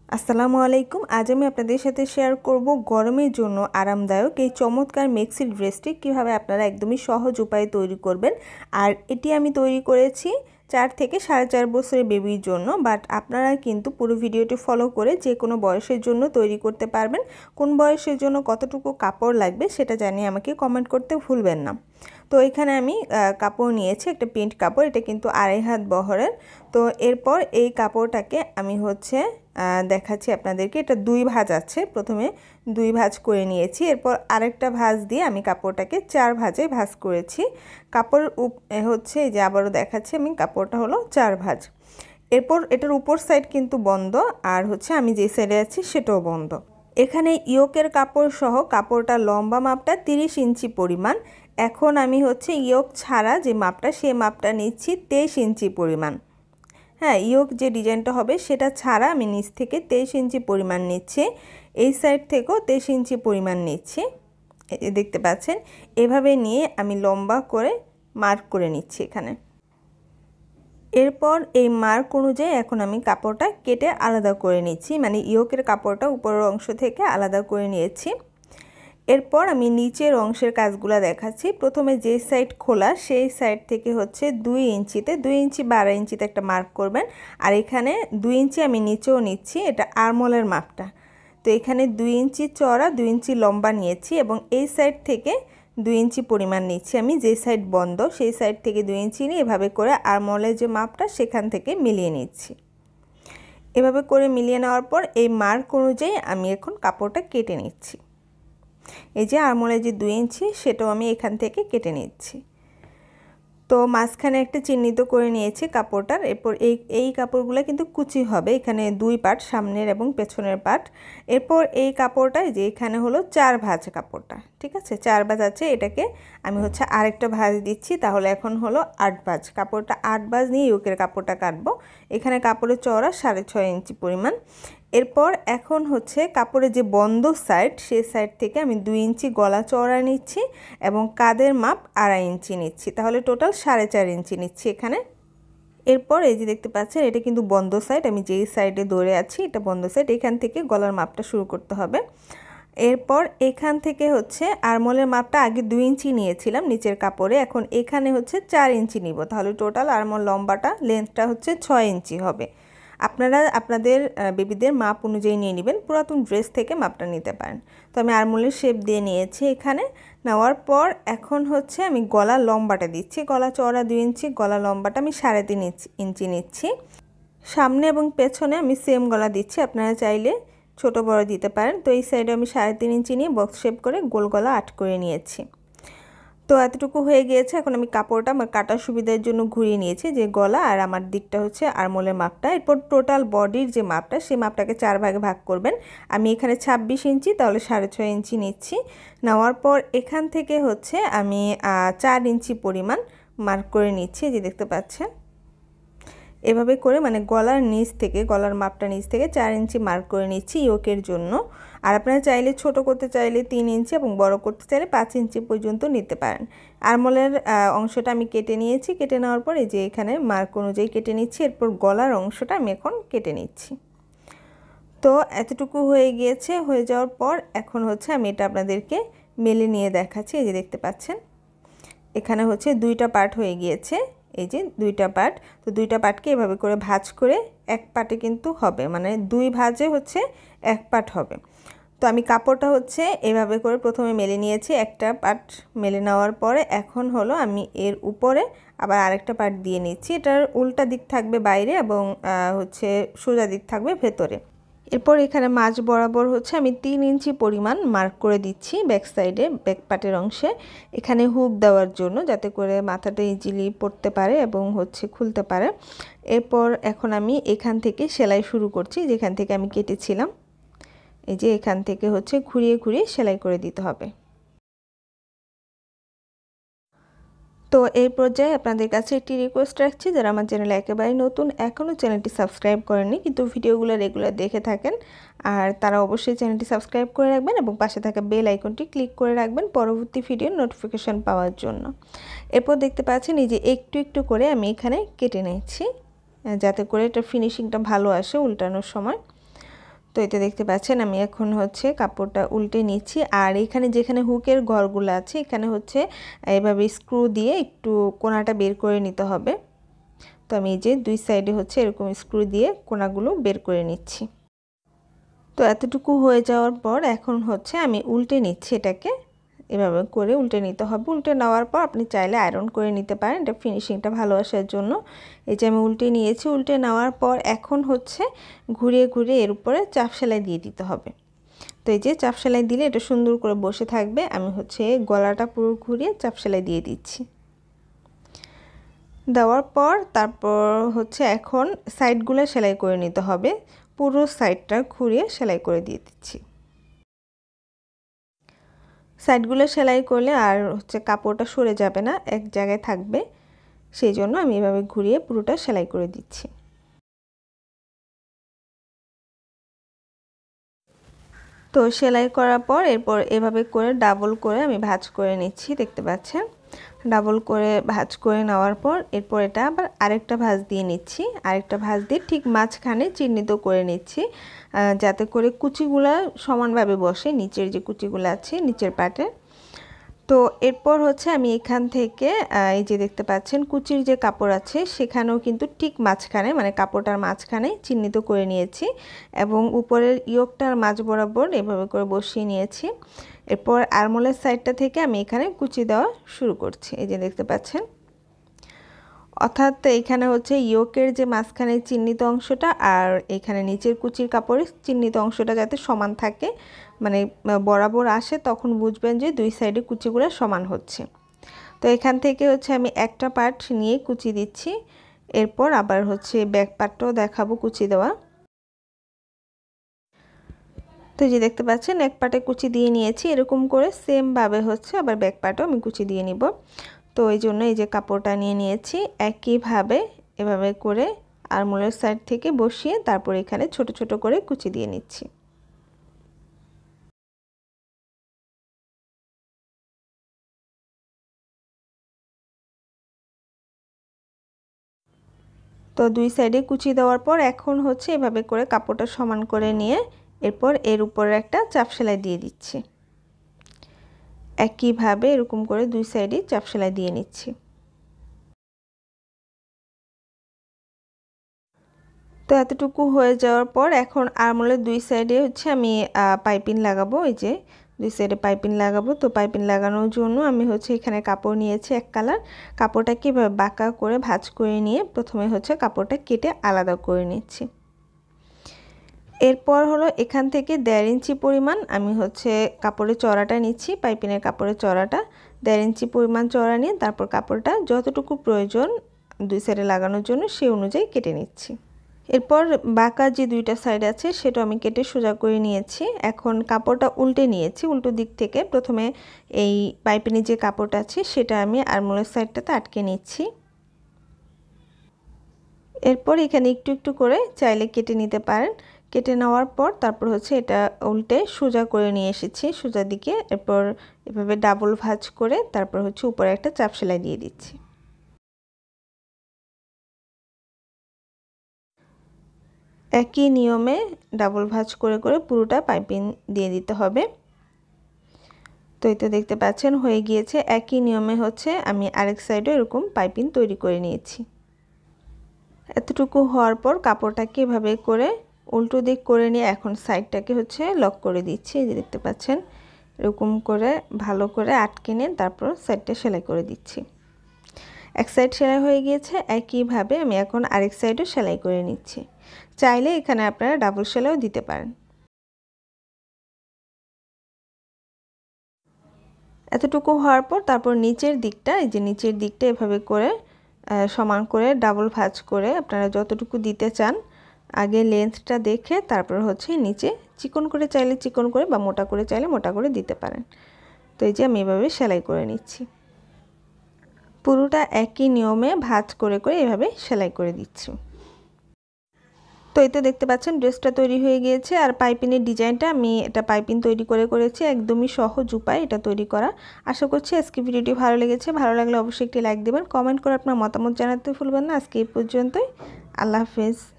আসসালামু আলাইকুম। আজ আমি আপনাদের সাথে শেয়ার করব গরমের জন্য আরামদায়ক এই চমৎকার মেক্সি ড্রেসটি কীভাবে আপনারা একদমই সহজ উপায়ে তৈরি করবেন। আর এটি আমি তৈরি করেছি 4 থেকে 4.5 বছরের বেবির জন্য। বাট আপনারা কিন্তু পুরো ভিডিওটি ফলো করে যে কোনো বয়সের জন্য তৈরি করতে পারবেন। কোন বয়সের জন্য কতটুকু কাপড় লাগবে সেটা জানিয়ে আমাকে কমেন্ট করতে ভুলবেন না। তো এখানে আমি কাপড় নিয়েছি, একটা প্রিন্ট কাপড়, এটা কিন্তু 2.5 হাত বহরের। তো এরপর এই কাপড়টাকে আমি দেখাচ্ছি আপনাদেরকে। এটা 2 ভাঁজ আছে, প্রথমে 2 ভাঁজ করে নিয়েছি, এরপর আরেকটা ভাঁজ দিয়ে আমি কাপড়টাকে 4 ভাঁজে ভাঁজ করেছি। কাপড় এই যে আবারও দেখাচ্ছি আমি, কাপড়টা হলো 4 ভাঁজ। এরপর এটার উপর সাইড কিন্তু বন্ধ, আর আমি যে সাইডে আছি সেটাও বন্ধ। এখানে ইয়োকের কাপড় সহ কাপড়টা লম্বা মাপটা 30 ইঞ্চি পরিমাণ। এখন আমি ইয়োক ছাড়া যে মাপটা, সেই মাপটা নিচ্ছি 23 ইঞ্চি পরিমাণ। হ্যাঁ, ইয়োক যে ডিজাইনটা হবে সেটা ছাড়া আমি নিচ থেকে 23 ইঞ্চি পরিমাণ নিচ্ছি, এই সাইড থেকেও 23 ইঞ্চি পরিমাণ নিচ্ছি। দেখতে পাচ্ছেন, এভাবে নিয়ে আমি লম্বা করে মার্ক করে নিচ্ছি এখানে। এরপর এই মার্ক অনুযায়ী এখন আমি কাপড়টা কেটে আলাদা করে নিচ্ছি, মানে ইয়োকের কাপড়টা উপরের অংশ থেকে আলাদা করে নিয়েছি। এরপর আমি নিচের অংশের কাজগুলো দেখাচ্ছি। প্রথমে যে সাইড খোলা সেই সাইড থেকে 2 ইঞ্চিতে, 2 ইঞ্চি বা 2.5 ইঞ্চিতে একটা মার্ক করবেন। আর এখানে 2 ইঞ্চি আমি নিচেও নিচ্ছি, এটা আর্মহোলের মাপটা। তো এখানে 2 ইঞ্চি চওড়া, 2 ইঞ্চি লম্বা নিয়েছি এবং এই সাইড থেকে 2 ইঞ্চি পরিমাণ নিচ্ছি আমি। যে সাইড বন্ধ সেই সাইড থেকে 2 ইঞ্চি নিয়ে এভাবে করে আর্মহোলের যে মাপটা সেখান থেকে মিলিয়ে নিচ্ছি। এভাবে করে মিলিয়ে নেওয়ার পর এই মার্ক অনুযায়ী আমি এখন কাপড়টা কেটে নিচ্ছি। এই যে আর্মহোলের যে 2 ইঞ্চি সেটাও আমি এখান থেকে কেটে নিচ্ছি। তো মাঝখানে একটা চিহ্নিত করে নিয়েছি কাপড়টার। এরপর এই কাপড়গুলো কিন্তু কুচি হবে, এখানে 2 পার্ট, সামনের এবং পেছনের পার্ট। এরপর এই কাপড়টা যে এখানে হলো 4 ভাঁজ কাপড়টা, ঠিক আছে, 4 ভাঁজ আছে। এটাকে আমি আরেকটা ভাঁজ দিচ্ছি, তাহলে এখন হলো 8 ভাঁজ। কাপড়টা 8 ভাঁজ নিয়ে ইয়োকের কাপড়টা কাটবো। এখানে কাপড়ের চওড়া 6.5 ইঞ্চি পরিমাণ। এরপর এখন কাপড়ের যে বন্ধ সাইড সেই সাইড থেকে আমি 2 ইঞ্চি গলা চওড়া নিচ্ছি এবং কাঁধের মাপ 2.5 ইঞ্চি নিচ্ছি, তাহলে টোটাল 4.5 ইঞ্চি নিচ্ছি এখানে। এরপর এই যে দেখতে পাচ্ছেন, এটা কিন্তু বন্ধ সাইড, আমি যেই সাইডে ধরে আছি এটা বন্ধ সাইড। এখান থেকে গলার মাপটা শুরু করতে হবে। এরপর এখান থেকে আর্মহোলের মাপটা আগে 2 ইঞ্চি নিয়েছিলাম নিচের কাপড়ে, এখন এখানে 4 ইঞ্চি নিব, তাহলে টোটাল আর্মহোল লম্বাটা লেন্থটা 6 ইঞ্চি হবে। আপনারা আপনাদের বেবিদের মাপ অনুযায়ী নিয়ে নেবেন, পুরাতন ড্রেস থেকে মাপটা নিতে পারেন। তো আমি আর্মহোলের শেপ দিয়ে নিয়েছি এখানে। নেওয়ার পর এখন আমি গলা লম্বাটা দিচ্ছি। গলা চওড়া 2 ইঞ্চি, গলা লম্বাটা আমি 3.5 ইঞ্চি নিচ্ছি। সামনে এবং পেছনে আমি সেম গলা দিচ্ছি, আপনারা চাইলে ছোট বড় দিতে পারেন। তো এই সাইডে আমি 3.5 ইঞ্চি নিয়ে বক্স শেপ করে গোল গলা 8 করে নিয়েছি। তো এতটুকু হয়ে গিয়েছে। এখন আমি কাপড়টা আমার কাটার সুবিধার জন্য ঘুরিয়ে নিয়েছি, যে গলা আর আমার দিকটা আর্মহোলের মাপটা। এরপর টোটাল বডির যে মাপটা সেই মাপটাকে 4 ভাগে ভাগ করবেন। আমি এখানে 26 ইঞ্চি, তাহলে 6.5 ইঞ্চি নিচ্ছি। নেওয়ার পর এখান থেকে আমি 4 ইঞ্চি পরিমাণ মার্ক করে নিচ্ছি, যে দেখতে পাচ্ছেন। এভাবে করে মানে গলার নিচ থেকে, গলার মাপটা নিচ থেকে 4 ইঞ্চি মার্ক করে নিচ্ছি ইয়োকের জন্য। আর আপনারা চাইলে ছোট করতে চাইলে 3 ইঞ্চি এবং বড় করতে চাইলে 5 ইঞ্চি পর্যন্ত নিতে পারেন। আর্মহোলের অংশটা আমি কেটে নিয়েছি। কেটে নেওয়ার পর এই যে এখানে মার্ক অনুযায়ী কেটে নিচ্ছি। এরপর গলার অংশটা আমি এখন কেটে নিচ্ছি। তো এতটুকু হয়ে গিয়েছে। হয়ে যাওয়ার পর এখন আমি এটা আপনাদেরকে মেলে নিয়ে দেখাচ্ছি। এই যে দেখতে পাচ্ছেন, এখানে 2টা পার্ট হয়ে গিয়েছে। এই যে 2টা পার্ট। তো 2টা পার্টকে এভাবে করে ভাঁজ করে এক পার্টে কিন্তু হবে, মানে 2 ভাঁজে 1 পার্ট হবে। তো আমি কাপড়টা এভাবে করে প্রথমে মেলে নিয়েছি, একটা পার্ট মেলে নেওয়ার পরে এখন আমি এর উপরে আবার আরেকটা পার্ট দিয়ে নিচ্ছি। এটার উল্টা দিক থাকবে বাইরে এবং সোজা দিক থাকবে ভেতরে। এরপর এখানে মাঝ বরাবর আমি 3 ইঞ্চি পরিমাণ মার্ক করে দিচ্ছি ব্যাক সাইডে, ব্যাক পার্টের অংশে। এখানে হুক দেওয়ার জন্য, যাতে করে মাথাটা ইজিলি পড়তে পারে এবং খুলতে পারে। এরপর এখন আমি এখান থেকে সেলাই শুরু করছি, যেখান থেকে আমি কেটেছিলাম। এই যে এখান থেকে ঘুরিয়ে ঘুরিয়ে সেলাই করে দিতে হবে। তো এই পর্যায়ে আপনাদের কাছে একটি রিকোয়েস্ট রাখছি, যারা আমার চ্যানেলে একেবারে নতুন, এখনও চ্যানেলটি সাবস্ক্রাইব করেননি কিন্তু ভিডিওগুলো রেগুলার দেখে থাকেন, আর তারা অবশ্যই চ্যানেলটি সাবস্ক্রাইব করে রাখবেন এবং পাশে থাকা বেল আইকনটি ক্লিক করে রাখবেন পরবর্তী ভিডিওর নোটিফিকেশন পাওয়ার জন্য। এরপর দেখতে পাচ্ছেন এই যে একটু একটু করে আমি এখানে কেটে নিচ্ছি, যাতে করে এটা ফিনিশিংটা ভালো আসে উল্টানোর সময়। তো এটা দেখতে পাচ্ছেন আমি এখন হচ্ছে কাপড়টা উল্টে নিচ্ছি। আর এখানে যেখানে হুকের ঘরগুলো আছে এখানে হচ্ছে এভাবে স্ক্রু দিয়ে একটু কোণাটা বের করে নিতে হবে। তো আমি এই যে দুই সাইডে হচ্ছে এরকম স্ক্রু দিয়ে কোণাগুলো বের করে নিচ্ছি। তো এতটুকু হয়ে যাওয়ার পর এখন হচ্ছে আমি উল্টে নিচ্ছি এটাকে। এভাবে করে উল্টে নিতে হবে। উল্টে নেওয়ার পর আপনি চাইলে আয়রন করে নিতে পারেন, এটা ফিনিশিংটা ভালো আসার জন্য। এই যে আমি উল্টে নিয়েছি। উল্টে নেওয়ার পর এখন হচ্ছে ঘুরিয়ে ঘুরিয়ে এর উপরে চাপ সেলাই দিয়ে দিতে হবে। তো এই যে চাপ সেলাই দিলে এটা সুন্দর করে বসে থাকবে। আমি হচ্ছে গলাটা পুরো ঘুরিয়ে চাপ সেলাই দিয়ে দিচ্ছি। দেওয়ার পর তারপর হচ্ছে এখন সাইডগুলো সেলাই করে নিতে হবে। পুরো সাইডটা ঘুরিয়ে সেলাই করে দিয়ে দিচ্ছি। সাইডগুলো সেলাই করলে আর হচ্ছে কাপড়টা সরে যাবে না, এক জায়গায় থাকবে। সেই জন্য আমি এভাবে ঘুরিয়ে পুরোটা সেলাই করে দিচ্ছি। তো সেলাই করার পর এরপর এভাবে করে ডাবল করে আমি ভাঁজ করে নিচ্ছি, দেখতে পাচ্ছেন। ডাবল করে ভাঁজ করে নেওয়ার পর এরপর এটা আবার আরেকটা ভাঁজ দিয়ে নিচ্ছি। আরেকটা ভাঁজ দিয়ে ঠিক মাঝখানে চিহ্নিত করে নিচ্ছি, যাতে করে কুচিগুলা সমানভাবে বসে, নিচের যে কুচিগুলো আছে নিচের পাটে। তো এরপর হচ্ছে আমি এখান থেকে এই যে দেখতে পাচ্ছেন কুচির যে কাপড় আছে সেখানেও কিন্তু ঠিক মাঝখানে, মানে কাপড়টার মাঝখানে চিহ্নিত করে নিয়েছি এবং উপরের ইয়োকটার মাঝ বরাবর এভাবে করে বসিয়ে নিয়েছি। এরপর আরমোলের সাইডটা থেকে আমি এখানে কুচি দেওয়া শুরু করছি। এই যে দেখতে পাচ্ছেন, অর্থাৎ এখানে হচ্ছে ইয়োকের যে মাঝখানে চিহ্নিত অংশটা আর এখানে নিচের কুচির কাপড়ের চিহ্নিত অংশটা যাতে সমান থাকে, মানে বরাবর আসে, তখন বুঝবেন যে দুই সাইডে কুচিগুলো সমান হচ্ছে। তো এখান থেকে হচ্ছে আমি একটা পার্ট নিয়ে কুচি দিচ্ছি। এরপর আবার হচ্ছে ব্যাক পার্টটাও দেখাবো কুচি দেওয়া। তো যে দেখতে পাচ্ছেন এক পার্টে কুচি দিয়ে নিয়েছি, এরকম করে সেমভাবে হচ্ছে আবার ব্যাক পার্টও আমি কুচি দিয়ে নিব। তো এই জন্য এই যে কাপড়টা নিয়ে নিয়েছি, একইভাবে এভাবে করে আরমোলের সাইড থেকে বসিয়ে তারপর এখানে ছোট ছোট করে কুচি দিয়ে নিচ্ছি। তো দুই সাইডে কুচি দেওয়ার পর এখন হচ্ছে এভাবে করে কাপড়টা সমান করে নিয়ে এরপর এর উপরে একটা চাপ সেলাই দিয়ে দিচ্ছি। একইভাবে এরকম করে দুই সাইডে চাপ সেলাই দিয়ে নিচ্ছি। তো এতটুকু হয়ে যাওয়ার পর এখন আরমোলের দুই সাইডে হচ্ছে আমি পাইপিং লাগাবো। এই যে দুই সাইডে পাইপিং লাগাবো। তো পাইপিং লাগানোর জন্য আমি হচ্ছে এখানে কাপড় নিয়েছি এক কালার। কাপড়টাকে বাঁকা করে ভাঁজ করে নিয়ে প্রথমে হচ্ছে কাপড়টা কেটে আলাদা করে নিচ্ছি। এরপর হলো এখান থেকে 1.5 ইঞ্চি পরিমাণ আমি হচ্ছে কাপড়ের চড়াটা নিচ্ছি, পাইপিনের কাপড়ের চড়াটা 1.5 ইঞ্চি পরিমাণ চড়া নিয়ে তারপর কাপড়টা যতটুকু প্রয়োজন দুই সাইডে লাগানোর জন্য সেই অনুযায়ী কেটে নিচ্ছি। এরপর বাঁকা যে দুইটা সাইড আছে সেটা আমি কেটে সোজা করে নিয়েছি। এখন কাপড়টা উল্টে নিয়েছি, উল্টো দিক থেকে প্রথমে এই পাইপিনের যে কাপড়টা আছে সেটা আমি আরমোলের সাইডটাতে আটকে নিচ্ছি। এরপর এখানে একটু একটু করে চাইলে কেটে নিতে পারেন। কেটে নেওয়ার পর তারপর হচ্ছে এটা উল্টে সোজা করে নিয়ে এসেছি সোজা দিকে। এরপর এভাবে ডাবল ভাঁজ করে তারপর হচ্ছে উপরে একটা চাপ সেলাই দিয়ে দিচ্ছি। একই নিয়মে ডাবল ভাঁজ করে করে পুরোটা পাইপিং দিয়ে দিতে হবে। তো এই তো দেখতে পাচ্ছেন হয়ে গিয়েছে। একই নিয়মে হচ্ছে আমি আরেক সাইডে এরকম পাইপিং তৈরি করে নিয়েছি। এতটুকু হওয়ার পর কাপড়টাকে এভাবে করে উল্টো দিক করে নিয়ে এখন সাইডটাকে হচ্ছে লক করে দিচ্ছি। এই যে দেখতে পাচ্ছেন এরকম করে ভালো করে আটকে নিয়ে তারপর সাইডটা সেলাই করে দিচ্ছি। এক সাইড সেলাই হয়ে গিয়েছে, একইভাবে আমি এখন আরেক সাইডও সেলাই করে নিচ্ছি। চাইলে এখানে আপনারা ডাবল সেলাইও দিতে পারেন। এতটুকু হওয়ার পর তারপর নিচের দিকটা, এই যে নিচের দিকটা এভাবে করে সমান করে ডাবল ভাঁজ করে আপনারা যতটুকু দিতে চান আগে লেন্থটা দেখে তারপর হচ্ছে নিচে চিকন করে চাইলে চিকন করে বা মোটা করে চাইলে মোটা করে দিতে পারেন। তো এই যে আমি এভাবে সেলাই করে নিচ্ছি। পুরোটা একই নিয়মে ভাঁজ করে করে এভাবে সেলাই করে দিচ্ছি। তো এই তো দেখতে পাচ্ছেন ড্রেসটা তৈরি হয়ে গিয়েছে। আর পাইপিনের ডিজাইনটা আমি এটা পাইপিং তৈরি করে করেছি, একদমই সহজ উপায় এটা তৈরি করা। আশা করছি আজকে ভিডিওটি ভালো লেগেছে। ভালো লাগলে অবশ্যই একটি লাইক দেবেন, কমেন্ট করে আপনার মতামত জানাতে ভুলবেন না। আজকে এই পর্যন্তই, আল্লাহ হাফেজ।